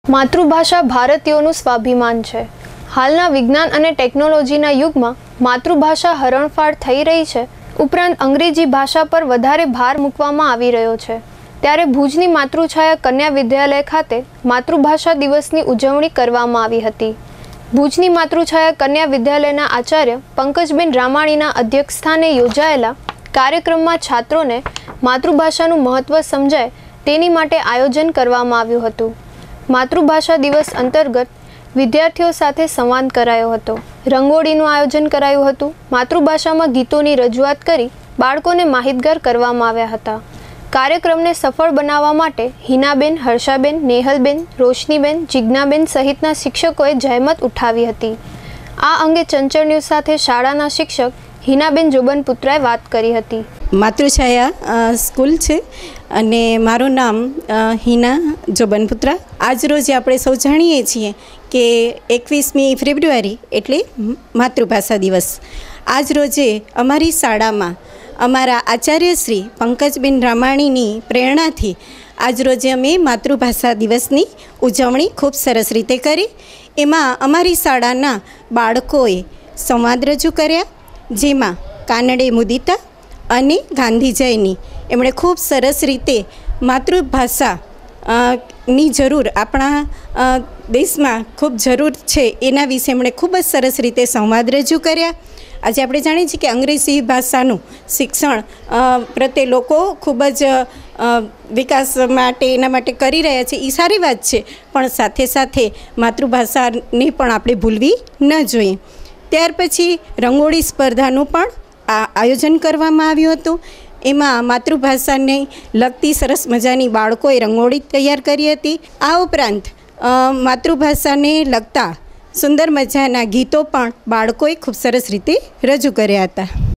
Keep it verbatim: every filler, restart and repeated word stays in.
માતૃભાષા ભારતીયોનું સ્વાભિમાન છે। હાલના વિજ્ઞાન અને ટેકનોલોજીના યુગમાં માતૃભાષા હરણફાળ થઈ રહી છે, ઉપરાંત અંગ્રેજી ભાષા પર વધારે ભાર મૂકવામાં આવી રહ્યો છે। ત્યારે ભુજની માતૃછાયા કન્યા વિદ્યાલય ખાતે માતૃભાષા દિવસની ઉજવણી કરવામાં આવી હતી। ભુજની માતૃછાયા કન્યા વિદ્યાલયના આચાર્ય પંકજબેન રામાણીના અધ્યક્ષસ્થાને યોજાયેલા કાર્યક્રમમાં છાત્રોને માતૃભાષાનું મહત્વ સમજાય તેની માટે આયોજન કરવામાં આવ્યું હતું। માતૃભાષા દિવસ અંતર્ગત વિદ્યાર્થીઓ સાથે સંવાદ કરાયો હતો, રંગોળીનું આયોજન કરાયું હતું। માતૃભાષામાં ગીતોની રજૂઆત કરી બાળકોને માહિતગાર કરવામાં આવ્યા હતા। કાર્યક્રમને સફળ બનાવવા માટે હિનાબેન, હર્ષાબેન, નેહલબેન, રોશનીબેન, જિજ્ઞાબેન સહિતના શિક્ષકોએ જહેમત ઉઠાવી હતી। આ અંગે ચંચળ ન્યૂઝ સાથે શાળાના શિક્ષક હિનાબેન જોબનપુત્રાએ વાત કરી હતી। માતૃછાયા સ્કૂલ છે અને મારું નામ હિના જોબનપુત્રા। આજ રોજ આપણે સૌ જાણીએ છીએ કે એકવીસમી ફેબ્રુઆરી એટલે માતૃભાષા દિવસ। આજ રોજે અમારી શાળામાં અમારા આચાર્ય શ્રી પંકજબેન રામાણીની પ્રેરણાથી આજ રોજે અમે માતૃભાષા દિવસની ઉજવણી ખૂબ સરસ રીતે કરી। એમાં અમારી શાળાના બાળકોએ સંવાદ રજૂ કર્યા, જેમાં કાનડે મુદિતા અને ગાંધી જયની એમણે ખૂબ સરસ રીતે માતૃભાષા ની જરૂર આપણા દેશમાં ખૂબ જરૂર છે એના વિશે એમણે ખૂબ જ સરસ રીતે સંવાદ રજૂ કર્યા। આજે આપણે જાણીએ છીએ કે અંગ્રેજી ભાષાનું શિક્ષણ પ્રત્યે લોકો ખૂબ જ વિકાસ માટે એના માટે કરી રહ્યા છે, એ સારી વાત છે, પણ સાથે સાથે માતૃભાષાને પણ આપણે ભૂલવી ન જોઈએ। ત્યાર પછી રંગોળી સ્પર્ધાનું પણ આ આયોજન કરવામાં આવ્યું હતું। એમાં માતૃભાષાને લગતી સરસ મજાની બાળકોએ રંગોળી તૈયાર કરી હતી। આ ઉપરાંત માતૃભાષાને લગતા સુંદર મજાના ગીતો પણ બાળકોએ ખૂબ સરસ રીતે રજૂ કર્યા હતા।